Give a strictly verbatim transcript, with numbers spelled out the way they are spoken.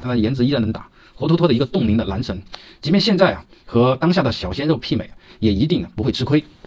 他的颜值依然能打，活脱脱的一个冻龄的男神。即便现在啊和当下的小鲜肉媲美，也一定不会吃亏。